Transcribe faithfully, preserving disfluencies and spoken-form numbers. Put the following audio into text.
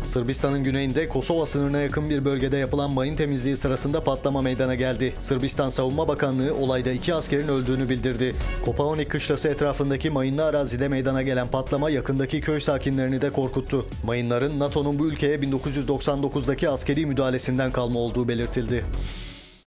Sırbistan'ın güneyinde Kosova sınırına yakın bir bölgede yapılan mayın temizliği sırasında patlama meydana geldi. Sırbistan Savunma Bakanlığı olayda iki askerin öldüğünü bildirdi. Kopaonik kışlası etrafındaki mayınlı arazide meydana gelen patlama yakındaki köy sakinlerini de korkuttu. Mayınların NATO'nun bu ülkeye bin dokuz yüz doksan dokuzdaki askeri müdahalesinden kalma olduğu belirtildi.